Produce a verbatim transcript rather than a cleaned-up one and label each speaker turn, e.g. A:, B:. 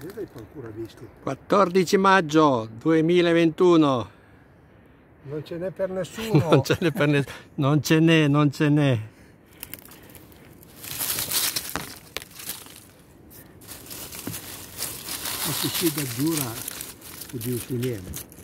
A: Vedete qualcuno ha visto?
B: quattordici maggio duemilaventuno.
A: Non ce n'è per nessuno.
B: Non ce n'è per nessuno. Non ce n'è, non ce n'è.
A: Ma si scende dura, oddio, su niente.